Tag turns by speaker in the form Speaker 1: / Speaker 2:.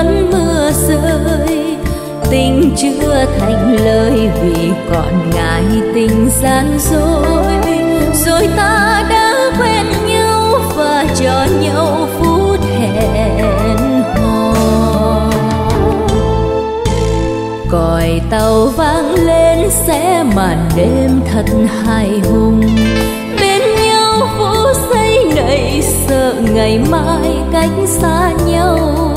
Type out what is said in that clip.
Speaker 1: cơn mưa rơi, tình chưa thành lời vì còn ngại tình gian dối. Rồi ta đã quen nhau và cho nhau phút hẹn hò. Còi tàu vang lên sẽ màn đêm thật hài hùng, bên nhau phút giây nảy sợ ngày mai cách xa nhau.